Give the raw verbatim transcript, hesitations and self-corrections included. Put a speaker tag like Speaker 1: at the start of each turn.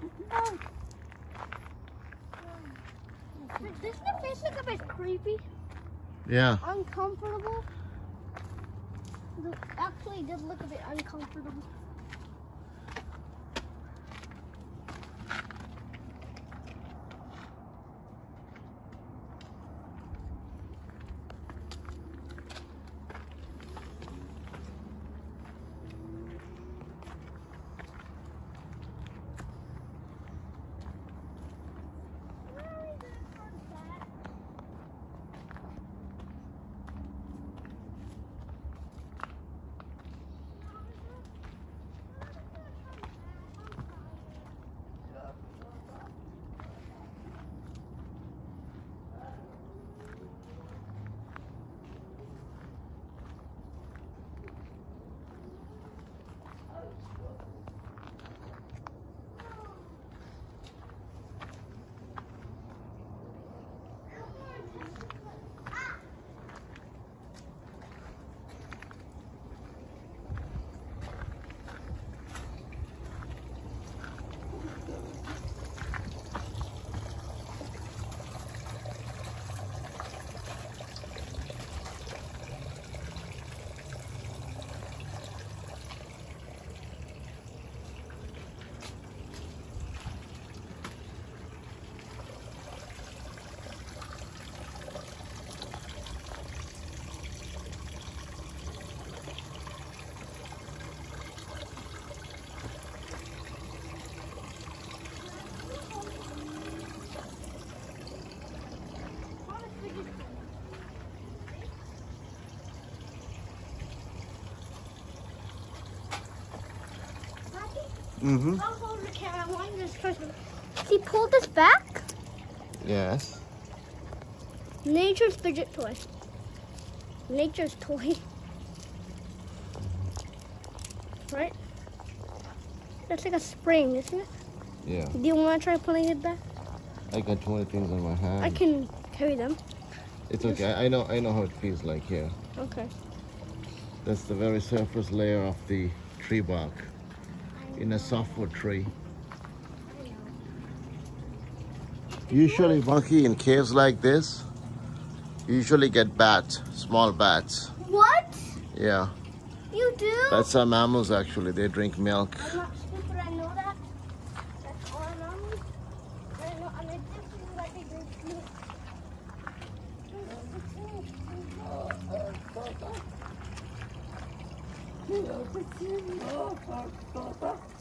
Speaker 1: Oh. Doesn't the fish look a bit creepy?
Speaker 2: Yeah.
Speaker 1: Uncomfortable? Actually, it does look a bit uncomfortable.
Speaker 2: Mm-hmm.
Speaker 1: I'll hold the camera. I want this person. See, pull this back.
Speaker 2: Yes.
Speaker 1: Nature's fidget toy. Nature's toy. Right? That's like a spring, isn't it?
Speaker 2: Yeah.
Speaker 1: Do you want to try pulling it back?
Speaker 2: I got twenty things on my hand.
Speaker 1: I can carry them.
Speaker 2: It's okay. I know. I know how it feels like here.
Speaker 1: Okay.
Speaker 2: That's the very surface layer of the tree bark in a softwood tree. Usually, monkey in caves like this, you usually get bats, small bats.
Speaker 1: What?
Speaker 2: Yeah.
Speaker 1: You do?
Speaker 2: That's our mammals actually. They drink milk.
Speaker 1: I'm not stupid. I know that. That's all I know. I know. I'm addicted like they drink milk. Oh,